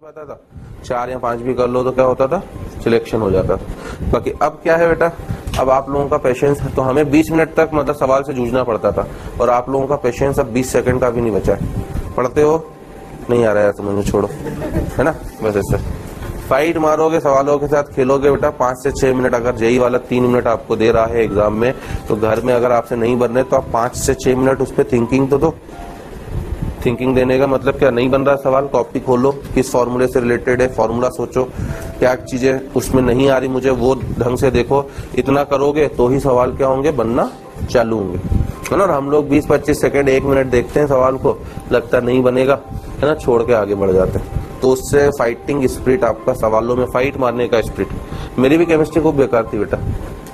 पता था 4 या 5 भी कर लो तो क्या होता था, सिलेक्शन हो जाता था। बाकी अब क्या है बेटा, अब आप लोगों का पेशेंस, तो हमें 20 मिनट तक मतलब सवाल से जूझना पड़ता था और आप लोगों का पेशेंस अब 20 सेकंड का भी नहीं बचा है। पढ़ते हो, नहीं आ रहा है तो मुझे छोड़ो, है ना। बस ऐसे फाइट मारोगे, सवालों के साथ खेलोगे बेटा। 5 से 6 मिनट, अगर जेई वाला 3 मिनट आपको दे रहा है एग्जाम में, तो घर में अगर आपसे नहीं बनने तो आप 5 से 6 मिनट उस पर थिंकिंग तो दो। थिंकिंग देने का मतलब क्या, नहीं बन रहा सवाल, कॉपी खोलो, किस फॉर्मूले से रिलेटेड है फॉर्मूला सोचो, क्या चीजें उसमें नहीं आ रही मुझे वो ढंग से देखो। इतना करोगे तो ही सवाल क्या होंगे, बनना चालू होंगे, है ना। और हम लोग 20-25 सेकंड 1 मिनट देखते हैं सवाल को, लगता नहीं बनेगा, है ना, छोड़ के आगे बढ़ जाते हैं। तो उससे फाइटिंग स्पिरिट, आपका सवालों में फाइट मारने का स्पिरिट। मेरी भी केमिस्ट्री खूब बेकार थी बेटा,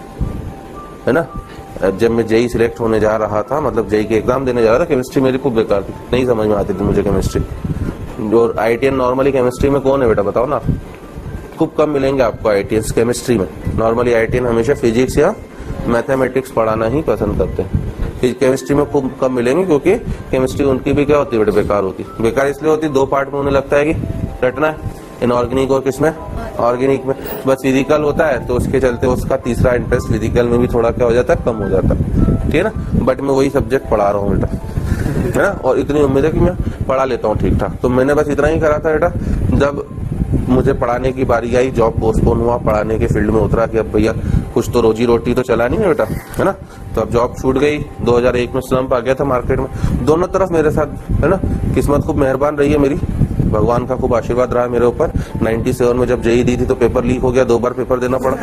है ना। जब मैं जेई सिलेक्ट होने जा रहा था, मतलब जेई के एग्जाम देने जा रहा था, केमिस्ट्री मेरी खूब बेकार थी, नहीं समझ में आती थी मुझे केमिस्ट्री। और आईटीएन नॉर्मली केमिस्ट्री में कौन है बेटा, बताओ ना। खूब कम मिलेंगे आपको आईटीएन केमिस्ट्री में। नॉर्मली आईटीएन हमेशा फिजिक्स या मैथमेटिक्स पढ़ाना ही पसंद करते हैं। केमिस्ट्री में खूब कम मिलेंगे, क्योंकि केमिस्ट्री उनकी भी क्या होती है बेटा, बेकार होती है। बेकार इसलिए होती है, 2 पार्ट में उन्हें लगता है कि रटना है, इनऑर्गेनिक और किसमें, ऑर्गेनिक में। बस फिजिकल होता है तो उसके चलते उसका तीसरा इंटरेस्ट फिजिकल में भी थोड़ा क्या हो जाता है, कम हो जाता है, ठीक है ना। बट मैं वही सब्जेक्ट पढ़ा रहा हूँ बेटा, है ना, और इतनी उम्मीद है कि मैं पढ़ा लेता हूँ ठीक ठाक। तो मैंने बस इतना ही करा था बेटा। जब मुझे पढ़ाने की बारी आई, जॉब पोस्टपोन हुआ, पढ़ाने के फील्ड में उतरा कि अब भैया कुछ तो रोजी रोटी तो चला नहीं है बेटा, है ना। तो अब जॉब छूट गई, 2001 में स्लम्प आ गया था मार्केट में। दोनों तरफ मेरे साथ, है ना, किस्मत खूब मेहरबान रही है मेरी, भगवान का खूब आशीर्वाद रहा मेरे ऊपर। 97 में जब जेई दी थी तो पेपर लीक हो गया, 2 बार पेपर देना पड़ा।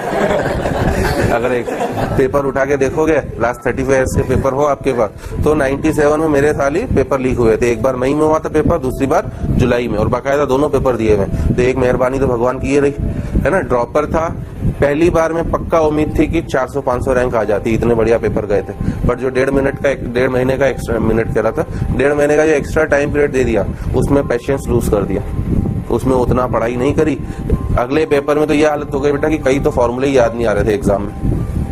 अगर एक पेपर उठा के देखोगे, लास्ट 35 ईयर्स के पेपर हो आपके पास, तो 97 में मेरे साल ही पेपर लीक हुए थे। एक बार मई में हुआ था पेपर, दूसरी बार जुलाई में, और बाकायदा दोनों पेपर दिए हुए। तो एक मेहरबानी तो भगवान की ये रही, है ना। ड्रॉपर था, पहली बार में पक्का उम्मीद थी कि 400-500 रैंक आ जाती, इतने बढ़िया पेपर गए थे। बट जो 1.5 महीने का एक्स्ट्रा, मिनट कह रहा था, 1.5 महीने का जो एक्स्ट्रा टाइम पीरियड दे दिया, उसमें पेशेंस लूज कर दिया, उसमें उतना पढ़ाई नहीं करी। अगले पेपर में तो ये हालत हो गई बेटा कि कई तो फॉर्मूले ही याद नहीं आ रहे थे एग्जाम में।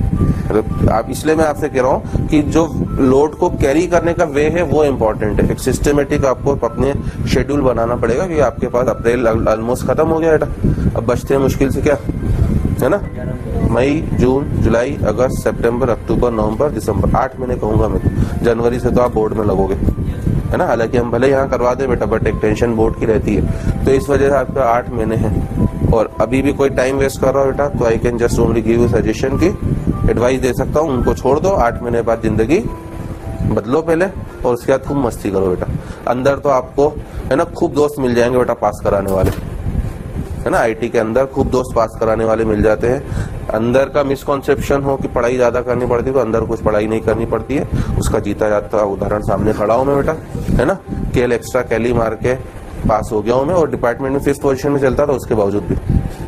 आप, इसलिए मैं आपसे कह रहा हूँ कि जो लोड को कैरी करने का वे है वो इम्पोर्टेंट है। एक सिस्टमेटिक आपको अपने शेड्यूल बनाना पड़ेगा, क्योंकि आपके पास अप्रैल ऑलमोस्ट खत्म हो गया बेटा। अब बचते हैं मुश्किल से क्या, है ना, मई, जून, जुलाई, अगस्त, सितंबर, अक्टूबर, नवंबर, दिसंबर, 8 महीने कहूंगा मैं तो। जनवरी से तो आप बोर्ड में लगोगे, है ना। हालांकि हम भले यहाँ करवा दे बेटा, बट एक टेंशन बोर्ड की रहती है, तो इस वजह से आपका 8 महीने हैं। और अभी भी कोई टाइम वेस्ट कर रहा हो बेटा, तो I can just only give you suggestion की एडवाइस दे सकता हूँ, उनको छोड़ दो। 8 महीने बाद जिंदगी बदलो पहले, और उसके बाद खूब मस्ती करो बेटा। अंदर तो आपको, है ना, खूब दोस्त मिल जाएंगे बेटा पास कराने वाले, है ना। आईटी के अंदर खूब दोस्त पास कराने वाले मिल जाते हैं। अंदर का मिसकॉन्सेप्शन हो कि पढ़ाई ज्यादा करनी पड़ती है, तो अंदर कुछ पढ़ाई नहीं करनी पड़ती है, उसका जीता जाता उदाहरण सामने खड़ा हूं मैं बेटा, है ना। केल एक्स्ट्रा कैली मार के पास हो गया हूं मैं, और डिपार्टमेंट में 5th पोजीशन में चलता था उसके बावजूद भी।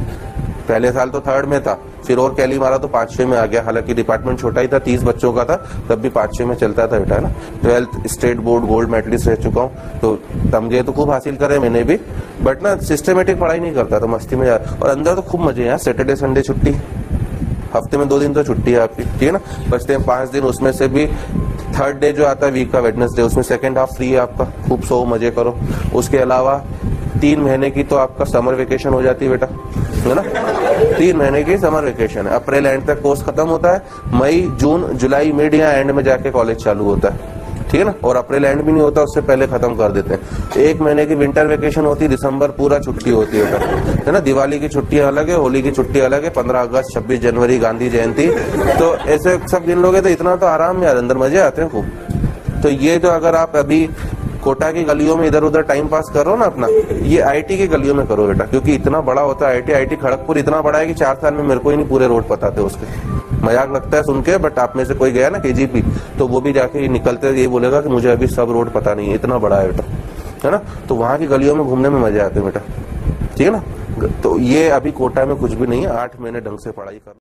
पहले साल तो 3rd में था, फिर और कैली मारा तो 5-6 में आ गया। हालांकि डिपार्टमेंट छोटा ही था, 30 बच्चों का था, तब भी 5-6 में चलता था बेटा, है ना। 12th state board gold medallist रह चुका हूँ, तो तमगे तो खूब हासिल करे मैंने भी, बट ना सिस्टमेटिक पढ़ाई नहीं करता, तो मस्ती में जा। और अंदर तो खूब मजे हैं, सैटरडे संडे छुट्टी, हफ्ते में 2 दिन तो छुट्टी है आपकी, ठीक है ना। बचते हैं 5 दिन, उसमें से भी 3rd डे जो आता है वीक का, वेडनेसडे, उसमें 2nd हाफ फ्री है आपका, खूब सो मजे करो। उसके अलावा 3 महीने की तो आपका समर वेकेशन हो जाती है बेटा, है ना। 3 महीने की समर वेकेशन है, अप्रैल एंड तक कोर्स खत्म होता है, मई, जून, जुलाई मिड या एंड में जाके कॉलेज चालू होता है, ठीक है ना। और अप्रैल एंड भी नहीं होता, उससे पहले खत्म कर देते हैं। 1 महीने की विंटर वेकेशन होती है, दिसंबर पूरा छुट्टी होती है ना। दिवाली की छुट्टियां अलग है, होली की छुट्टी अलग है, 15 अगस्त, 26 जनवरी, गांधी जयंती, तो ऐसे सब गिन लोगे तो इतना तो आराम में, अंदर मजे आते हैं खूब। तो ये तो अगर आप अभी कोटा की गलियों में इधर उधर टाइम पास करो ना अपना, ये आईटी की गलियों में करो बेटा, क्योंकि इतना बड़ा होता है आईटी खड़गपुर इतना बड़ा है कि 4 साल में मेरे को ही नहीं पूरे रोड पता थे उसके। मजाक लगता है सुन के, बट आप में से कोई गया ना केजीपी, तो वो भी जाके निकलते ये बोलेगा कि मुझे अभी सब रोड पता नहीं है, इतना बड़ा है बेटा, है ना। तो वहां की गलियों में घूमने में मजे आते हैं बेटा, ठीक है ना। तो ये अभी कोटा में कुछ भी नहीं है, 8 महीने ढंग से पढ़ाई कर